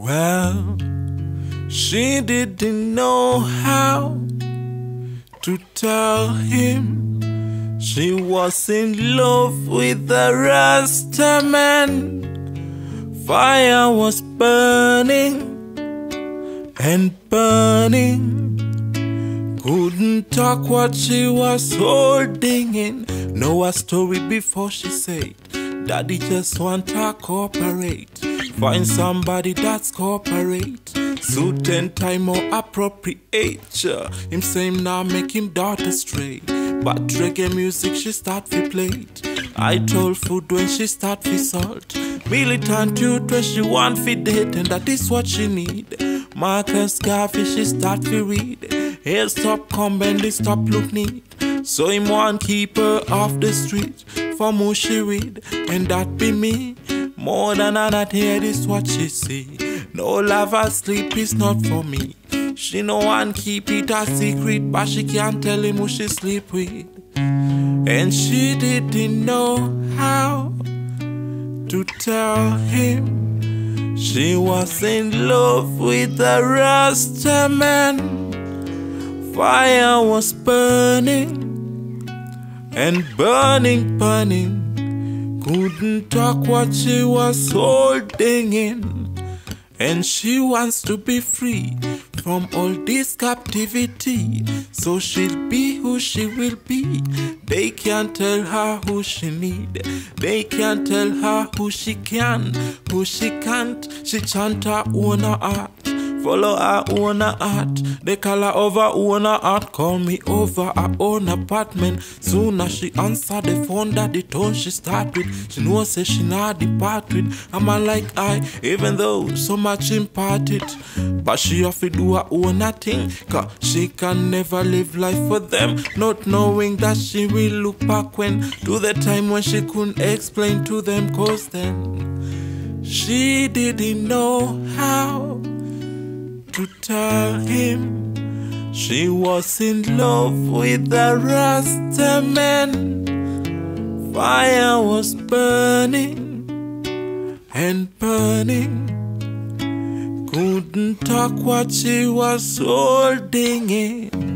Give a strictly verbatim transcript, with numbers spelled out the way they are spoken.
Well, she didn't know how to tell him she was in love with the Rasta man. Fire was burning and burning. Couldn't talk what she was holding in. Know a story before she said, Daddy just want to cooperate. Find somebody that's cooperate. Suit and tie more appropriate. Him say him now make him daughter straight. But reggae music she start fi play it. I told food when she start fi salt. Militant youth when she want fi date, and that is what she need. Marcus Garvey she start fi read. Hair stop come bend it stop look neat. So him want keep her off the street. For more she read, and that be me. More than I not hear this what she see. No love or sleep is not for me. She no one keep it a secret, but she can't tell him who she sleep with. And she didn't know how to tell him she was in love with the Rasta man. Fire was burning and burning, burning. Couldn't talk what she was holding in. And she wants to be free from all this captivity. So she'll be who she will be. They can't tell her who she need. They can't tell her who she can, who she can't. She chant her own heart, follow her own heart. They call her over own heart. Call me over her own apartment. Soon as she answer the phone, that the tone she start with. She knows say she not depart with. I'm a like I, even though so much imparted. But she have to do her own thing. Cause she can never live life for them. Not knowing that she will look back when to the time when she couldn't explain to them. Cause then she didn't know how to tell him she was in love with the Rasta man. Fire was burning and burning. Couldn't talk what she was holding in.